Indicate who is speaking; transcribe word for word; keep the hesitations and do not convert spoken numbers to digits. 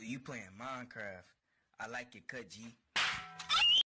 Speaker 1: you playing Minecraft. I like your cut, G.